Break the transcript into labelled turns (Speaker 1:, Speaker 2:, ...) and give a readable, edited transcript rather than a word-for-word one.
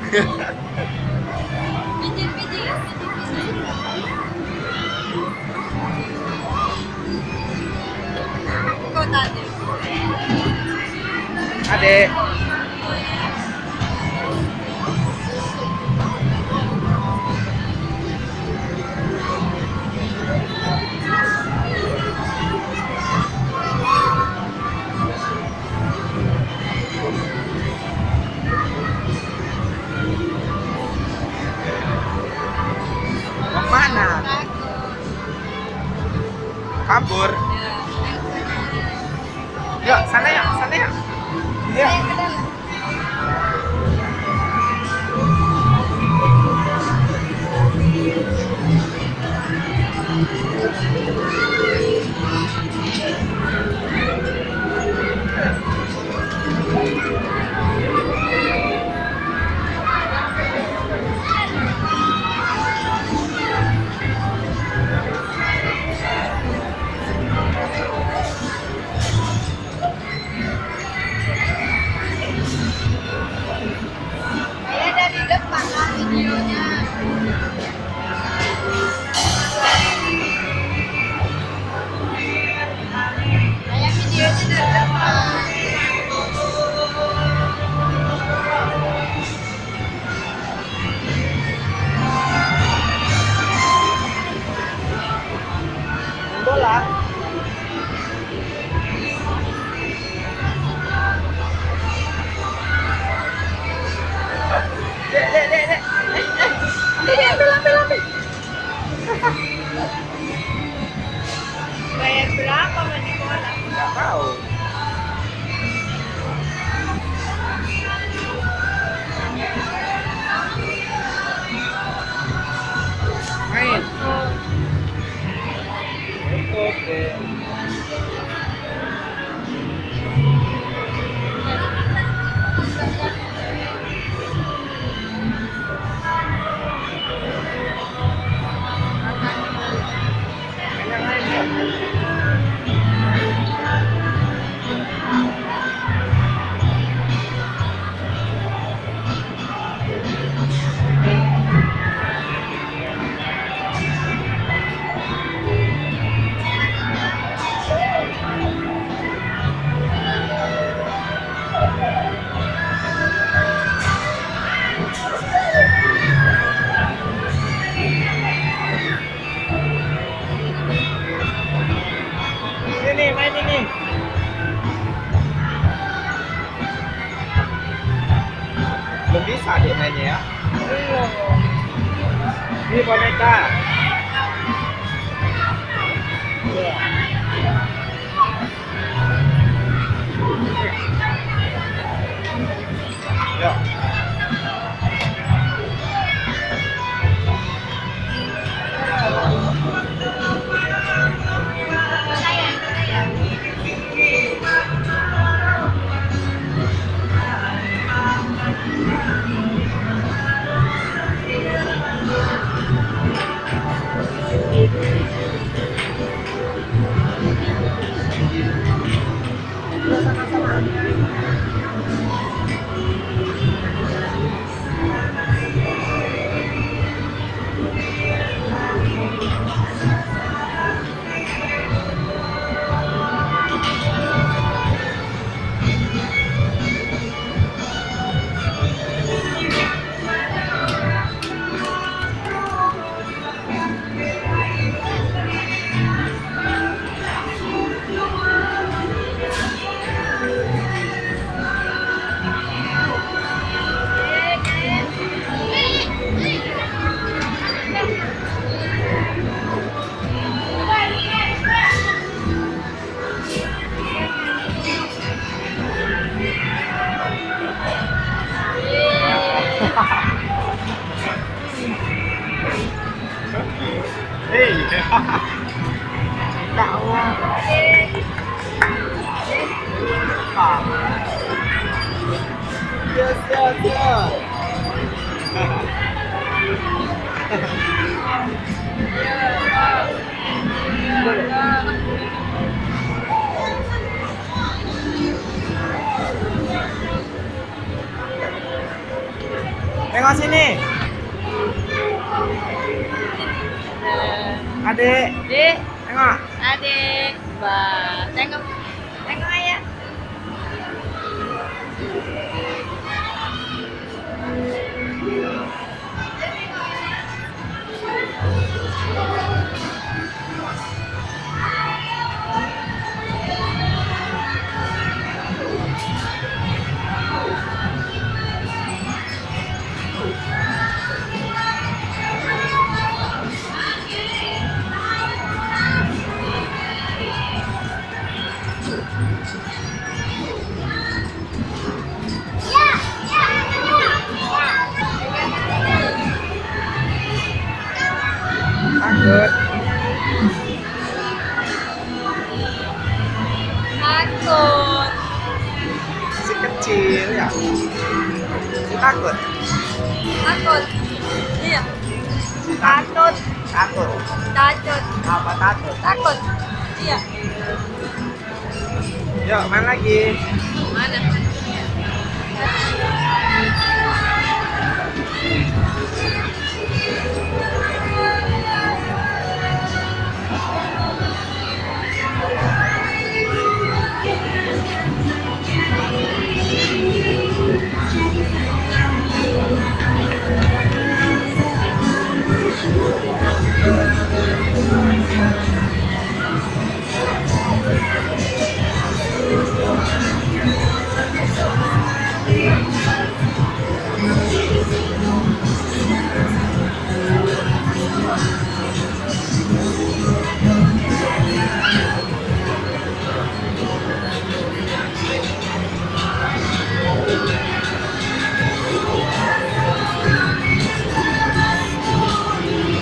Speaker 1: Pijit, pijit, pijit. Ikaw dati.
Speaker 2: Adek. Mau mana? Kabur. Yuk, sana yuk, sana yuk. Yuk.
Speaker 1: Saya dari depan lah videonya. Saya videonya dari depan.
Speaker 2: Bola. Dek, dek, dek, dek. Ambil, ambil, ambil.
Speaker 1: Bayar berapa mandi bola?
Speaker 2: Nggak tahu. Main. Ikut deh. Main yang lain ya. Ini main ini. Belum bisa deh mainnya ya.
Speaker 1: Belum.
Speaker 2: Ini boneka.
Speaker 1: Iya.
Speaker 2: Yuk. Hei. Tahu. Yes, yes, yes. Tengok
Speaker 3: tengok sini. Adik,
Speaker 1: Dek,
Speaker 3: tengok.
Speaker 1: adik, bah, tengok, tengok ayah.
Speaker 3: Takut.
Speaker 1: Takut.
Speaker 3: Si kecil ya. Si takut.
Speaker 1: Takut. Iya. Takut.
Speaker 3: Takut.
Speaker 1: Takut.
Speaker 3: Apa takut?
Speaker 1: Takut. Iya.
Speaker 3: Yuk, main lagi.
Speaker 1: Mana?